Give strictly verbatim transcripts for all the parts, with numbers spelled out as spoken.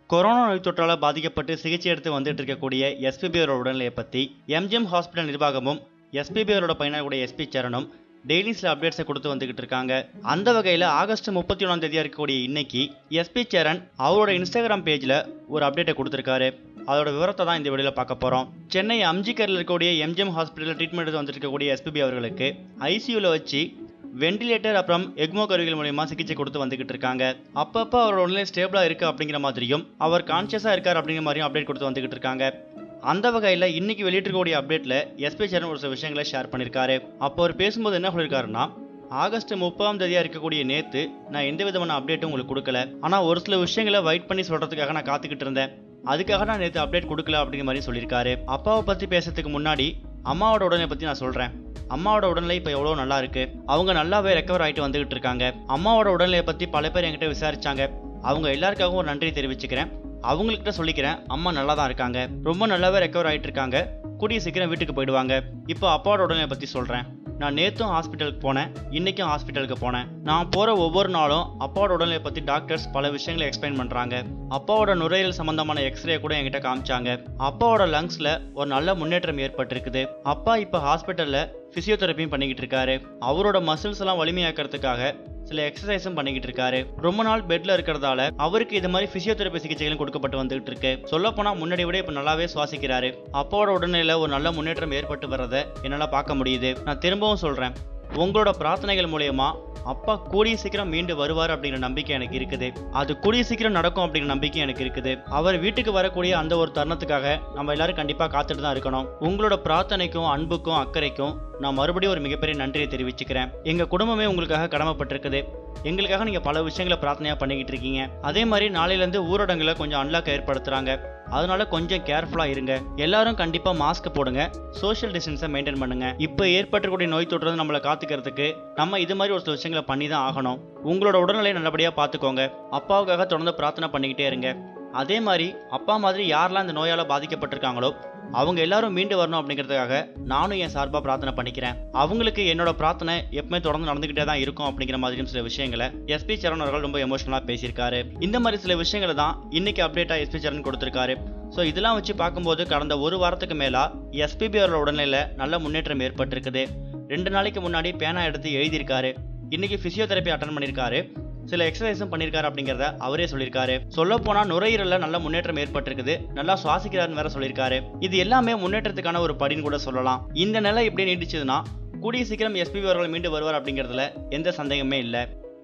Corona நோய் தொற்றால் பாதிக்கப்பட்டு சிகிச்சை எடுத்து வந்துட்டு இருக்கக்கூடிய எஸ்பிபி அவரோட உடல்நிலையை பற்றி எம்ஜிஎம் ஹாஸ்பிட்டல் நிர்வாகமும் எஸ்பிபி அவரோட பையனாக எஸ்பி சரணும் டெய்லி சில அப்டேட்ஸை கொடுத்து வந்துகிட்டு இருக்காங்க. அந்த வகையில் ஆகஸ்ட் முப்பத்தி ஒன்றாம் தேதியாக இருக்கக்கூடிய இன்னைக்கு எஸ்பி சரண் அவரோட இன்ஸ்டாகிராம் பேஜில் ஒரு அப்டேட்டை கொடுத்துருக்காரு. அதோட விவரத்தை தான் இந்த வீடியோவில் பார்க்க போகிறோம். சென்னை அம்ஜிகரில் இருக்கக்கூடிய எம்ஜிஎம் ஹாஸ்பிட்டலில் ட்ரீட்மெண்ட் எடுத்து வந்துட்டு இருக்கக்கூடிய எஸ்பிபி அவர்களுக்கு ஐசியூவில் வச்சு வெண்டிலேட்டர் அப்புறம் எக்மோ கருவிகள் மூலமா சிகிச்சை கொடுத்து வந்துகிட்டு இருக்காங்க. அப்பப்போ அவரோட உடல்நிலை ஸ்டேபிளா இருக்கு அப்படிங்கிற மாதிரியும் அவர் கான்சியஸா இருக்கார் அப்படிங்கிற மாதிரியும் அப்டேட் கொடுத்து வந்துகிட்டு இருக்காங்க. அந்த வகையில் இன்னைக்கு வெளியிட்டிருக்கக்கூடிய அப்டேட்ல எஸ்பி சரண் ஒரு சில விஷயங்களை ஷேர் பண்ணியிருக்காரு. அப்போ அவர் பேசும்போது என்ன சொல்லியிருக்காருன்னா, ஆகஸ்ட் முப்பதாம் தேதியா இருக்கக்கூடிய நேத்து நான் எந்த விதமான அப்டேட்டும் உங்களுக்கு கொடுக்கல. ஆனா ஒரு சில விஷயங்களை வெயிட் பண்ணி சொல்றதுக்காக நான் காத்துக்கிட்டு இருந்தேன். அதுக்காக நான் நேற்று அப்டேட் கொடுக்கல அப்படிங்கிற மாதிரி சொல்லியிருக்காரு. அப்பாவை பத்தி பேசுறதுக்கு முன்னாடி அம்மாவோட உடல்நிலை பத்தி நான் சொல்றேன். அம்மாவோட உடல்நிலை இப்போ எவ்வளோ நல்லா இருக்கு. அவங்க நல்லாவே ரெக்கவர் ஆகிட்டு வந்துகிட்டு இருக்காங்க. அம்மாவோட உடல்நிலையை பற்றி பல பேர் என்கிட்ட விசாரிச்சாங்க. அவங்க எல்லாருக்காகவும் ஒரு நன்றி தெரிவிச்சுக்கிறேன். அவங்கள்கிட்ட சொல்லிக்கிறேன், அம்மா நல்லா தான் இருக்காங்க, ரொம்ப நல்லாவே ரெக்கவர் ஆகிட்டு இருக்காங்க, கூடிய சீக்கிரம் வீட்டுக்கு போயிடுவாங்க. இப்போ அப்பாவோட உடல்நிலையை பற்றி சொல்கிறேன். நான் நேற்றும் ஹாஸ்பிட்டலுக்கு போனேன், இன்றைக்கும் ஹாஸ்பிட்டலுக்கு போனேன். நான் போகிற ஒவ்வொரு நாளும் அப்பாவோட உடல்நிலையை பற்றி டாக்டர்ஸ் பல விஷயங்களை எக்ஸ்பிளைன் பண்ணுறாங்க. அப்பாவோட நுரையீரல் சம்பந்தமான எக்ஸ்ரே கூட என்கிட்ட காமிச்சாங்க. அப்பாவோட லங்ஸில் ஒரு நல்ல முன்னேற்றம் ஏற்பட்டிருக்குது. அப்பா இப்போ ஹாஸ்பிட்டலில் ஃபிசியோதெரப்பியும் பண்ணிக்கிட்டு இருக்காரு. அவரோட மசில்ஸ் எல்லாம் வலிமையாக்கிறதுக்காக சில எக்ஸசைஸும் பண்ணிக்கிட்டு இருக்காரு. ரொம்ப நாள் பெட்ல இருக்கிறதால அவருக்கு இது மாதிரி பிசியோதெரபி சிகிச்சைகளும் கொடுக்கப்பட்டு வந்துகிட்டு இருக்கு. சொல்ல போனா முன்னாடி விட இப்ப நல்லாவே சுவாசிக்கிறாரு. அப்பாவோட உடல்நிலையில ஒரு நல்ல முன்னேற்றம் ஏற்பட்டு வர்றதை என்னால பார்க்க முடியுது. நான் திரும்பவும் சொல்றேன், உங்களோட பிரார்த்தனைகள் மூலயமா அப்பா கூடிய சீக்கிரம் மீண்டு வருவார் அப்படிங்கிற நம்பிக்கை எனக்கு இருக்குது. அது கூடிய சீக்கிரம் நடக்கும் அப்படிங்கிற நம்பிக்கை எனக்கு இருக்குது. அவர் வீட்டுக்கு வரக்கூடிய அந்த ஒரு தருணத்துக்காக நம்ம எல்லாரும் கண்டிப்பா காத்துட்டு தான் இருக்கணும். உங்களோட பிரார்த்தனைக்கும் அன்புக்கும் அக்கறைக்கும் நான் மறுபடியும் ஒரு மிகப்பெரிய நன்றியை தெரிவிச்சுக்கிறேன். எங்க குடும்பமே உங்களுக்காக கடமைப்பட்டிருக்குது. எங்களுக்காக நீங்க பல விஷயங்களை பிரார்த்தனையா பண்ணிக்கிட்டு இருக்கீங்க. அதே மாதிரி நாளையில இருந்து ஊரடங்குல கொஞ்சம் அன்லாக் ஏற்படுத்துறாங்க. அதனால கொஞ்சம் கேர்ஃபுல்லா இருங்க. எல்லாரும் கண்டிப்பா மாஸ்க் போடுங்க, சோஷியல் டிஸ்டன்ஸை மெயின்டைன் பண்ணுங்க. இப்போ ஏற்பட்டக்கூடிய நோய் தொற்று நம்மளை காத்துக்கிறதுக்கு நம்ம இது மாதிரி ஒரு சில விஷயங்களை பண்ணி தான் ஆகணும். உங்களோட உடல்நிலையை நல்லபடியா பார்த்துக்கோங்க. அப்பாவுக்காக தொடர்ந்து பிரார்த்தனை பண்ணிக்கிட்டே இருங்க. அதே மாதிரி அப்பா மாதிரி யாரெல்லாம் இந்த நோயால பாதிக்கப்பட்டிருக்காங்களோ அவங்க எல்லாரும் மீண்டு வரணும் அப்படிங்கிறதுக்காக நானும் என் சார்பாக பிரார்த்தனை பண்ணிக்கிறேன். அவங்களுக்கு என்னோட பிரார்த்தனை எப்பவுமே தொடர்ந்து நடந்துகிட்டே தான் இருக்கும் அப்படிங்கிற மாதிரியும் சில விஷயங்களை எஸ்பி சரண் அவர்கள் ரொம்ப எமோஷனலா பேசியிருக்காரு. இந்த மாதிரி சில விஷயங்களை தான் இன்னைக்கு அப்டேட்டா எஸ்பி சரண் கொடுத்திருக்காரு. ஸோ இதெல்லாம் வச்சு பார்க்கும்போது கடந்த ஒரு வாரத்துக்கு மேலா எஸ்பிபி அவரோட உடல்நிலையில நல்ல முன்னேற்றம் ஏற்பட்டிருக்குது. ரெண்டு நாளைக்கு முன்னாடி பேனா எடுத்து எழுதியிருக்காரு. இன்னைக்கு பிசியோதெரப்பி அட்டன் பண்ணியிருக்காரு. சில எக்ஸசைஸும் பண்ணியிருக்காரு அப்படிங்கிறத அவரே சொல்லியிருக்காரு. சொல்ல போனா நுரையீரல்ல நல்ல முன்னேற்றம் ஏற்பட்டிருக்குது, நல்லா சுவாசிக்கிறாருன்னு வேற சொல்லியிருக்காரு. இது எல்லாமே முன்னேற்றத்துக்கான ஒரு படின்னு கூட சொல்லலாம். இந்த நிலை இப்படி நீடிச்சதுன்னா கூடிய சீக்கிரம் எஸ்பிபி அவர்கள் மீண்டு வருவார் அப்படிங்கிறதுல எந்த சந்தேகமே இல்லை.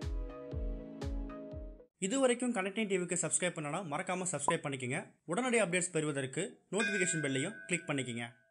இது வரைக்கும் கனெக்டிங் டிவிக்கு சப்ஸ்கிரைப் பண்ணனா மறக்காம சப்ஸ்கிரைப் பண்ணிக்கங்க. உடனடி அப்டேட்ஸ் பெறுவதற்கு நோட்டிஃபிகேஷன் பெல்லையும் கிளிக் பண்ணிக்கங்க.